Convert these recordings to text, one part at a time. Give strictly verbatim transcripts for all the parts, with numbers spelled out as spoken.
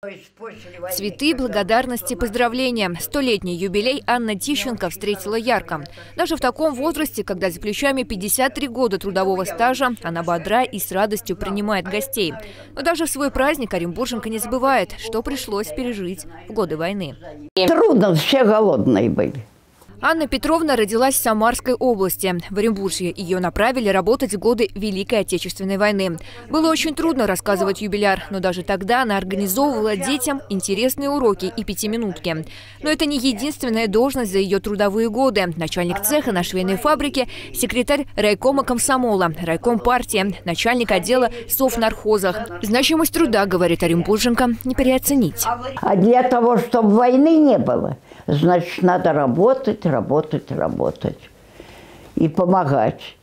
Цветы, благодарности, поздравления. Столетний юбилей Анна Тищенко встретила ярко. Даже в таком возрасте, когда за плечами пятьдесят три года трудового стажа, она бодра и с радостью принимает гостей. Но даже в свой праздник оренбурженка не забывает, что пришлось пережить в годы войны. Трудно, все голодные были. Анна Петровна родилась в Самарской области. В Оренбуржье ее направили работать в годы Великой Отечественной войны. Было очень трудно рассказывать юбиляр, но даже тогда она организовывала детям интересные уроки и пятиминутки. Но это не единственная должность за ее трудовые годы. Начальник цеха на швейной фабрике, секретарь райкома комсомола, райком партии, начальник отдела совнархозах. Значимость труда, говорит оренбурженка, не переоценить. А для того, чтобы войны не было, значит, надо работать, работать, работать и помогать.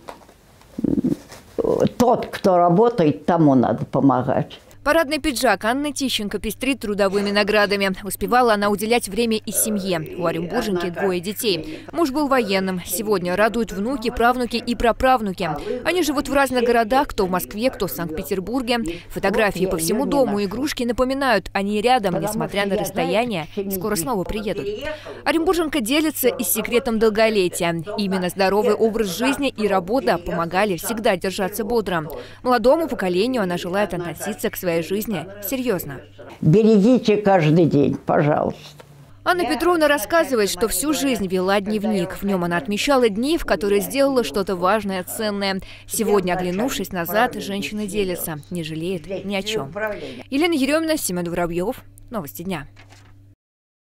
Тот, кто работает, тому надо помогать. Парадный пиджак Анны Тищенко пестрит трудовыми наградами. Успевала она уделять время и семье. У оренбурженки двое детей. Муж был военным. Сегодня радуют внуки, правнуки и праправнуки. Они живут в разных городах, кто в Москве, кто в Санкт-Петербурге. Фотографии по всему дому, игрушки напоминают. Они рядом, несмотря на расстояние. Скоро снова приедут. Оренбурженка делится и с секретом долголетия. Именно здоровый образ жизни и работа помогали всегда держаться бодро. Молодому поколению она желает относиться к своей жизни серьезно. Берегите каждый день, пожалуйста. Анна Петровна рассказывает, что всю жизнь вела дневник. В нем она отмечала дни, в которые сделала что-то важное, ценное. Сегодня, оглянувшись назад, женщина делится, не жалеет ни о чем. Елена Еремина, Семен Воробьев. Новости дня.